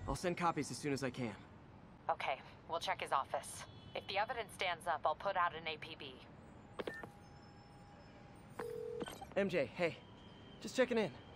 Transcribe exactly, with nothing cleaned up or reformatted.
I'll send copies as soon as I can. Okay, we'll check his office. If the evidence stands up, I'll put out an A P B. M J, hey. Just checking in.